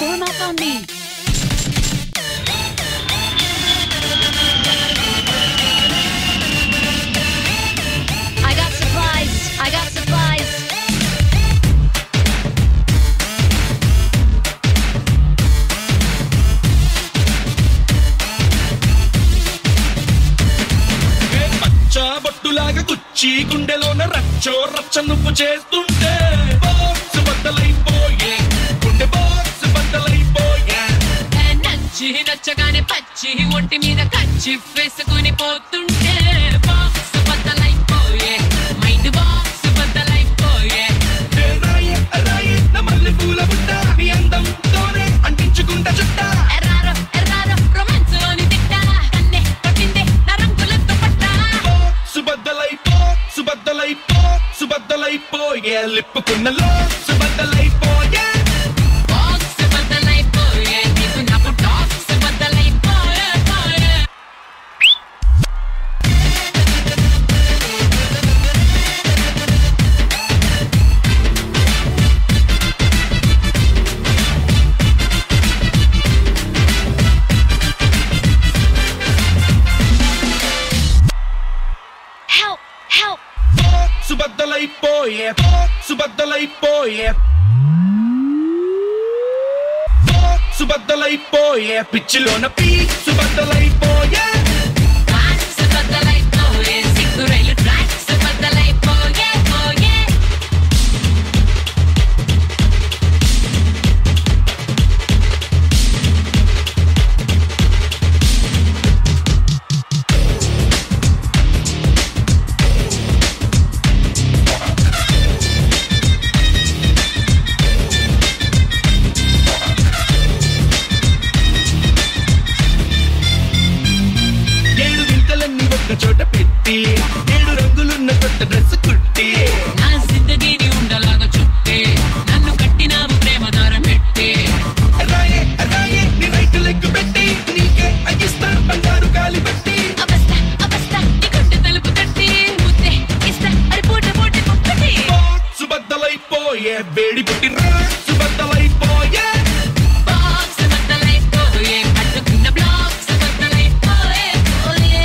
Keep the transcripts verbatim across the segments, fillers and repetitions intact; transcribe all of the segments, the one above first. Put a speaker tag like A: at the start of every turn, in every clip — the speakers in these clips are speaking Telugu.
A: format on me. I got supplies. I got supplies.
B: పచ్చ బొట్టులాగా కుచ్చి గుండెలోన రచ్చో రచ్చ నువ్వు చేస్తుంటే బాక్స్ బద్దలైపోయే గుండె బాక్స్ బద్దలైపోయే
A: నచ్చి నచ్చగానే పచ్చి ఒంటి మీద కచ్చి వేసుకుని పోతుంటే బాక్స్ బద్దలైపోయే మైండ్ బాక్స్ బద్దలైపోయే
B: రాయే రాయే నా మల్లె పూల బుట్ట నీ అందంతోనే అంటించుకుంటా చుట్ట
A: ఎర్రారో ఎర్రారో రొమాన్స్ లోని తిట్ట కన్నే కొట్టిందే నా రంగులతో పట్ట
B: సుబద్దలైపో సుబద్దలైపో సుబద్దలైపోయే లిప్పుకున్నలో సుబద్దలైపోయే
A: బాక్స్ బద్దలైపోయే నీకు నాకు టాక్స్ బద్దలైపోయే పోయే help help
B: సుబద్దలైపోయే సుబద్దలైపోయే సుబద్దలైపోయే పిచ్చిలోన పీ సుబద్దలైపోయే
A: ట్రాక్స్ బద్దలైపోయే సిగ్గు రైలు ట్రాక్స్ బద్దలైపోయే పోయే
B: ఏడు వింతలన్నీ ఒక్క చోట పెట్టి ఏడు రంగులున్న కొత్త డ్రెస్ కుట్టి
A: నా జిందగీని ఉండలాగా చుట్టే నన్ను కట్టినావు ప్రేమ దారం పెట్టి
B: రాయే రాయే నీ రైట్ లెగ్ పెట్టి నీకే అగిస్తా బంగారు గాలి పెట్టి
A: అవస్థ అవస్థ నీ గుండె తలుపు తట్టి ముద్దే ఇస్తా అరి పూట పూట ముక్కటి
B: సుబద్దలైపోయే వేడి పుట్టి రా సుబద్దలైపోయే
A: బాక్స్ బద్దలైపోయే అడ్డుకున్న బ్లాక్స్ బద్దలైపోయే పోయే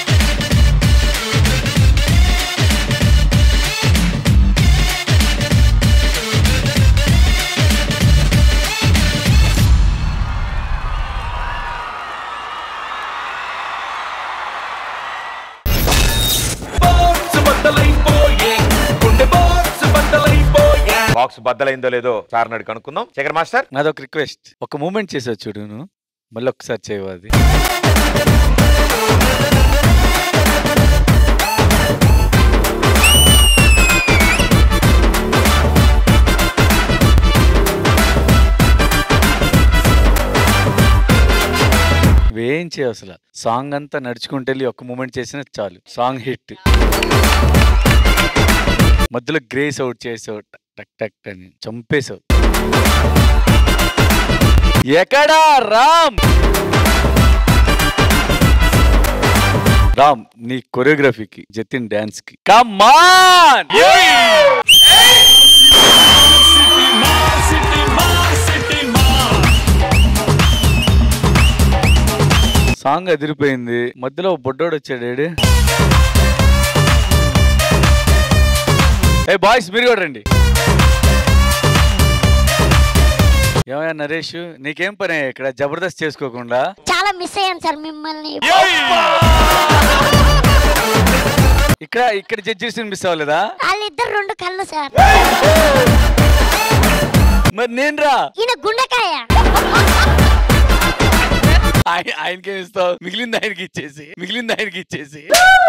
B: సుబద్దలైపోయే గుండె బాక్స్ బద్దలైపోయే
C: బాక్స్ బద్దలైందో లేదో సార్ నాడు కనుక్కుందాం. శేఖర్ మాస్టర్
D: నాదొక రిక్వెస్ట్, ఒక మూమెంట్ చేసావు చూడు నువ్వు, మళ్ళీ ఒకసారి చేయవు అది. ఏం చేయవు అసలు, సాంగ్ అంతా నడుచుకుంటూ వెళ్ళి ఒక్క మూమెంట్ చేసినా చాలు, సాంగ్ హిట్. మధ్యలో గ్రేస్ అవుట్ చేసావు, టక్ టక్ అని చంపేశావు. ఎక్కడా రామ్? రామ్ నీ కొరియోగ్రఫీకి, జతిన్ డాన్స్ కి కమాన్. సాంగ్ అదిరిపోయింది, మధ్యలో బొడ్డోడు వచ్చాడు. ఏ బాయ్స్ మీరు కూడా రండి. ఏమయ్యా నరేష్, నీకేం పని ఇక్కడ జబర్దస్త్ చేసుకోకుండా?
E: చాలా మిస్ అయ్యాను సార్ మిమ్మల్ని.
D: ఇక్కడ ఇక్కడ జడ్జెస్ మిస్ అవ్వలేదా?
E: వాళ్ళిద్దరు రెండు కళ్ళు సార్.
D: మరి నేను రా,
E: ఈయన గుండెకాయ.
D: ఆయన ఆయనకేం ఇస్తావు? మిగిలింది ఆయనకి ఇచ్చేసి, మిగిలింది ఆయనకి ఇచ్చేసి.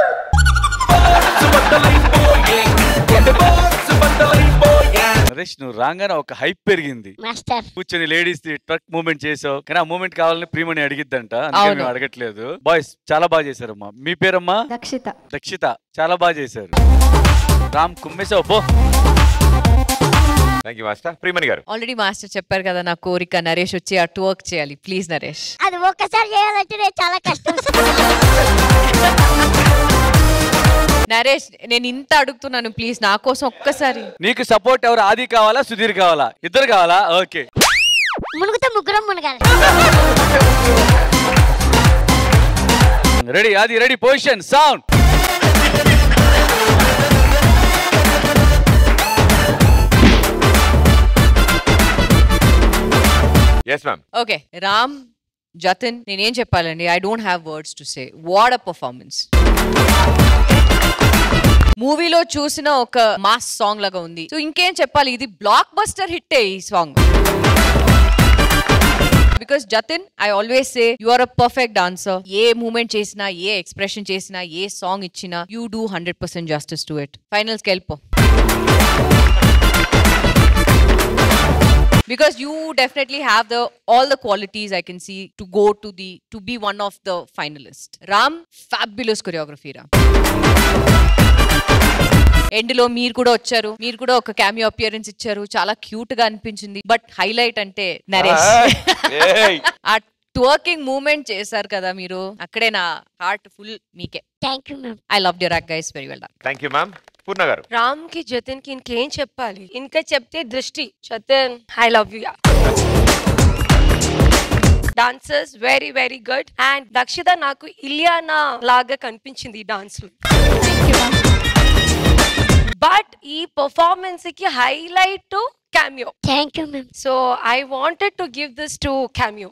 D: నరేష్ నువ్వు రాగానే ఒక హైప్ పెరిగింది.
E: మాస్టర్
D: కూర్చొని లేడీస్ ట్రక్ మూవ్మెంట్ చేసావు, కానీ ఆ మూమెంట్ కావాలని ప్రీమని అడిగిద్దంట, అందుకే మేము అడగట్లేదు. బాయ్స్ చాలా బాగా చేశారమ్మా. మీ పేరమ్మా?
F: రక్షిత.
D: రక్షిత చాలా బాగా చేశారు. రామ్ కుమ్మేసావు పో.
C: Thank you master. ప్రియమణి గారు
F: ఆల్రెడీ మాస్టర్ చెప్పారు కదా, నా కోరిక నరేష్ వచ్చి అటు వర్క్ చేయాలి. ప్లీజ్ నరేష్.
E: అది ఒక్కసారి చేయాలంటే నేను చాలా కష్టం.
F: నరేష్ నేను ఇంత అడుగుతున్నాను, ప్లీజ్ నా కోసం ఒక్కసారి.
D: నీకు సపోర్ట్ ఎవరు? ఆది కావాలా సుధీర్ కావాలా? ఇద్దరు కావాలా? ఓకే.
E: మునుగుతా ముగ్గురం మునగాలి.
D: రెడీ అది ready position sound.
C: Yes ma'am.
F: Okay Ram Jatin నేనేం చెప్పాలండి, I don't have words to say. What a performance. మూవీలో చూసిన ఒక మాస్ సాంగ్ లాగా ఉంది. సో ఇంకేం చెప్పాలి, ఇది బ్లాక్ బస్టర్ హిట్ ఈ song. Because Jatin I always say you are a perfect dancer. ఏ మూమెంట్ చేసినా, ఏ ఎక్స్ప్రెషన్ చేసినా, ఏ సాంగ్ ఇచ్చినా you do hundred percent justice to it. ఫైనల్స్కి వెళ్ళిపో. Because you definitely have the all the qualities I can see to go to the to be one of the finalists. Ram, fabulous choreography Ram. End లో మీరు కూడా వచ్చారు, మీరు కూడా ఒక క్యామియో అపియరెన్స్ ఇచ్చారు, చాలా క్యూట్ గా అనిపించింది. బట్ హైలైట్ అంటే నరేష్ ఆ ట్వర్కింగ్ మూమెంట్ చేశారు కదా మీరు, అక్కడే నా హార్ట్ ఫుల్ మీకే.
E: Thank you ma'am.
F: I love your act guys, very well done.
C: Thank you ma'am. Purna garu.
G: Ram కి జతిన్ కి ఇంకేం చెప్పాలి, ఇంకా చెప్తే దృష్టి. Jatin I love you. Dancers very very good. And Dakshita నాకు ఇలియానా లాగా కనిపించింది ఈ డాన్స్ లో. బట్ ఈ పర్ఫార్మెన్స్ కి highlight cameo.
E: Thank you ma'am.
G: So I wanted to give this to cameo.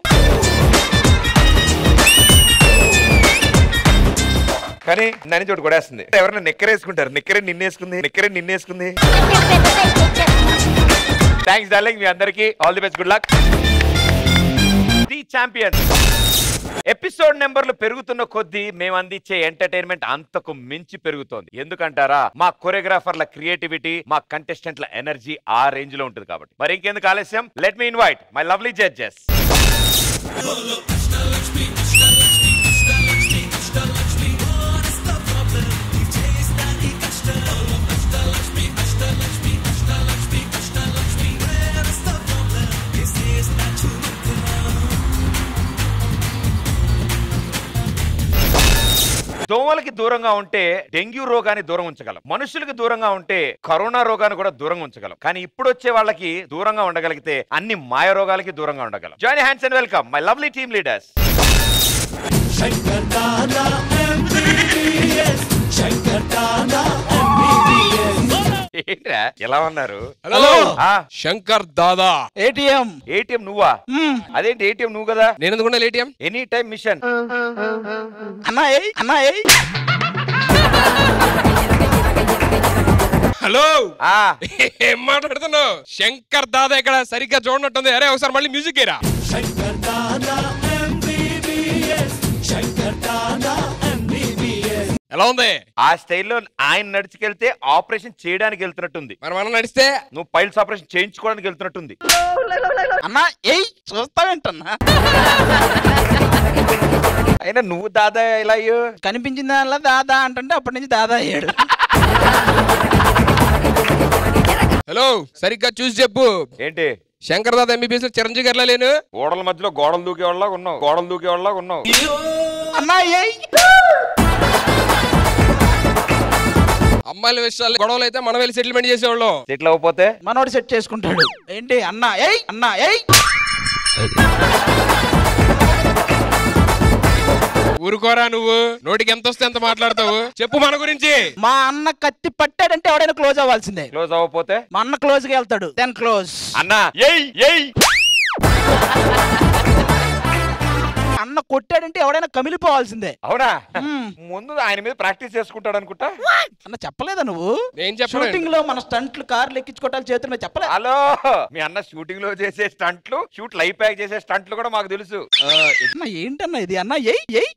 C: కానీ నన్ను చోటు కొడేస్తుంది. ఎవరైనా నిక్కరేసుకుంటారు, నిక్కరే నిన్నేసుకుంది, నిక్కరే నిన్నేసుకుంది. థ్యాంక్స్ డార్లింగ్, మీ అందరికి all the best, good luck. The champions. Episode నెంబర్లు పెరుగుతున్న కొద్దీ మేము అందించే ఎంటర్టైన్మెంట్ అంతకు మించి పెరుగుతోంది. ఎందుకంటారా, మా కొరియోగ్రాఫర్ల క్రియేటివిటీ, మా కంటెస్టెంట్ల ఎనర్జీ ఆ రేంజ్ లో ఉంటుంది కాబట్టి. మరి ఇంకెందుకు ఆలస్యం, let me invite my lovely judges. దోమలకి దూరంగా ఉంటే డెంగ్యూ రోగాన్ని దూరం ఉంచగలం, మనుషులకి దూరంగా ఉంటే కరోనా రోగాన్ని కూడా దూరంగా ఉంచగలం. కానీ ఇప్పుడు వచ్చే వాళ్ళకి దూరంగా ఉండగలిగితే అన్ని మాయ రోగాలకి దూరంగా ఉండగలం. Join hands and welcome my lovely team leaders. ఏంట్రా ఎలా ఉన్నారు?
H: Hello Shankar Dada. ATM.
C: ATM నువ్వా? అదేంటి ఏటీఎం నువ్వు కదా?
H: నేను ఎందుకున్నా ఏటీఎం?
C: Any time mission.
H: అన్నా అన్నా హలో ఏం మాట్లాడుతున్నావు? శంకర్ దాదా ఇక్కడ సరిగ్గా చూడనట్టుంది. అరే ఒకసారి మళ్ళీ మ్యూజిక్ ఏరా. ఎలా ఉంది?
C: ఆ స్టైల్లో ఆయన నడిచికెళ్తే ఆపరేషన్ చేయడానికి వెళ్తున్నట్టుంది.
H: మరి మనం నడిస్తే
C: నువ్వు పైల్స్ ఆపరేషన్ చేయించుకోవడానికి వెళ్తున్నట్టుంది.
H: అన్నా ఏయ్ చూస్తావేంటన్నా?
C: అయినా నువ్వు దాదా ఎలా అయ్యో?
I: కనిపించింది దానిలా దాదా అంటే అప్పటి నుంచి దాదా అయ్యాడు.
H: హలో సరిగ్గా చూసి చెప్పు.
C: ఏంటి?
H: శంకర్ దాదా ఎంబీబీఎస్ లో చిరంజీవి గారిలా లేను?
C: గోడల మధ్యలో గోడలు దూకే వాళ్ళ ఉన్నావు, గోడలు దూకే వాళ్ళ ఉన్నావు.
I: అన్నా
H: అమ్మాయిల విషయాలు గొడవలు అయితే మనం వెళ్ళి సెటిల్మెంట్ చేసేవాళ్ళం.
C: సెటిల్ అవ్వకపోతే
I: మనోడు సెట్ చేసుకుంటాడు. ఏంటి అన్నా ఏయ్ అన్నా ఏయ్.
H: ఊరుకోరా నువ్వు, నోటికి ఎంత వస్తే ఎంత మాట్లాడతావు. చెప్పు మన గురించి.
I: మా అన్న కత్తి పట్టాడంటే ఎవడైనా క్లోజ్ అవ్వాల్సిందే.
C: క్లోజ్ అవ్వకపోతే
I: మా అన్న క్లోజ్ గా వెళ్తాడు. Then close.
C: అన్నా ఏయ్ ఏయ్.
I: అన్న కొట్టాడంటే ఎవడైనా కమిలిపోవాల్సిందే.
C: అవునా? ముందు ఆయన మీద ప్రాక్టీస్ చేసుకుంటాడు అనుకుంటా.
I: అన్న చెప్పలేదా నువ్వు?
H: నేను చెప్పను.
I: షూటింగ్ లో మన స్టంట్లు కార్లు ఎక్కించుకోవటాలు చేతుల మీద చెప్పలే.
C: హలో, మీ అన్న షూటింగ్ లో చేసే స్టంట్లు, షూట్ లైవ్ ప్యాక్ చేసే స్టంట్లు కూడా మాకు తెలుసు.
I: అన్న ఏంటన్నా ఇది? అన్న ఏయ్ ఏయ్.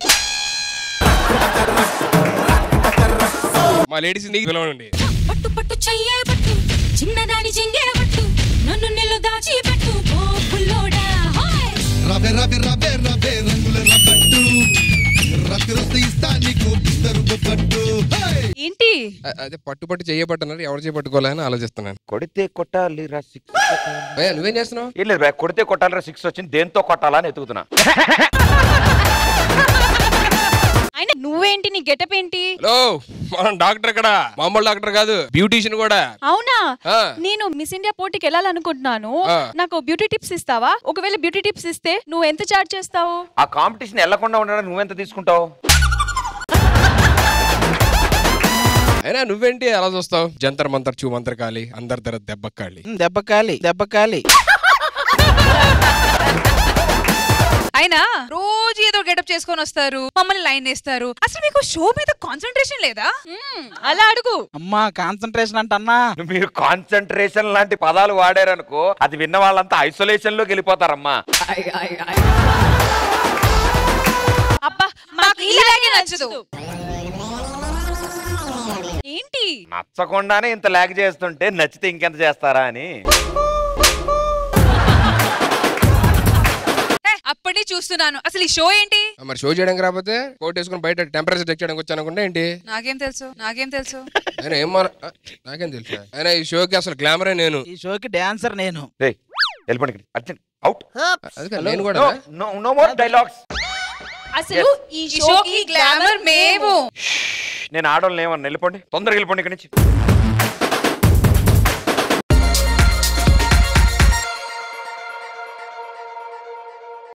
H: మా లేడీస్ నీకు పిలవండి.
A: పట్టు పట్టు చెయ్యే పట్టు, చిన్నదాని చెంగే పట్టు, నన్ను నిల్లు దాచి పెట్టు ఓ పుల్లోడా. హాయ్
B: రవే రవే రవే రవే రంగుల రబట్టు, రతి రతి ఇస్తా నీకు బిందరు పట్టు.
F: ఏంటి
H: అదే పట్టు పట్టు చేయబట్టున్నారు, ఎవరు చేయబట్టుకోవాలని ఆలోచిస్తున్నాను.
C: కొడితే కొట్టాలి రా సిక్స్.
H: నువ్వేం చేస్తున్నావు?
C: ఏం లేదు, కొడితే కొట్టాలి రా సిక్స్ వచ్చింది, దేంతో కొట్టాలా అని ఎతుకుతున్నా.
F: ఆయన
J: నువ్వేంటి నీ గెటప్ ఏంటి?
H: హలో మనం డాక్టర్ ఇక్కడ మామూలు డాక్టర్ కాదు, బ్యూటీషియన్ కూడా.
J: అవునా?
H: ఆ.
J: నేను మిస్ ఇండియా పోటీకి వెళ్ళాలనుకుంటున్నాను.
H: ఆ.
J: నాకు బ్యూటీ టిప్స్ ఇస్తావా? ఒకవేళ బ్యూటీ టిప్స్ ఇస్తే నువ్వు ఎంత చార్జ్ చేస్తావు?
C: ఆ కాంపిటీషన్ వెళ్లకుండా ఉండడానికి నువ్వెంత తీసుకుంటావు?
H: అయినా నువ్వేంటి అలా చూస్తావు? జంతర్ మంతర్ చూ మంతర్ కాలి అందరి ధర దెబ్బ కాలి
I: దెబ్బ కాలి దెబ్బ కాలి.
K: అయినా రోజు ఏదో గెటప్ చేసుకొని వస్తారు, మమ్మల్ని లైన్ వేస్తారు. అసలు మీకు షో మీద కాన్సన్ట్రేషన్ లేదా?
J: అలా అడుగు.
I: అమ్మా కాన్సన్ట్రేషన్ అంటన్నా.
C: మీరు కాన్సన్ట్రేషన్ లాంటి పదాలు వాడారనుకో, అది విన్న వాళ్ళంతా ఐసోలేషన్ లోకి వెళ్ళిపోతారమ్మా.
K: అబ్బా మాకు ఇలాగే నచ్చదు. ఏంటి
C: నచ్చకుండానే ఇంత లాగ్ చేస్తుంటే నచ్చితే ఇంకెంత చేస్తారా అని.
K: అప్పటి చూస్తున్నాను. అసలు ఈ షో ఏంటి?
H: మరి షో చేయడానికి రాకపోతే కోట్ వేసుకుని బయట టెంపరేచర్ చెక్ చేయడానికి వచ్చాను అనుకుంటే ఏంటి?
K: నాకేం తెలుసు నాకేం తెలుసు
H: ఆయన ఏం మార నాకేం తెలుసు. ఆయన ఈ షోకి అసలు గ్లామరే నేను.
I: ఈ షోకి డాన్సర్ నేను.
C: వెళ్ళిపోండి అర్జెంట్ అవుట్.
H: నేను కూడా
C: నో మోర్ డైలాగ్స్.
J: అసలు ఈ షోకి గ్లామర్ మేము.
C: నేను ఆడోళ్ళు ఏమన్నా వెళ్ళిపోండి, తొందరగా వెళ్ళిపోండి ఇక్కడి నుంచి.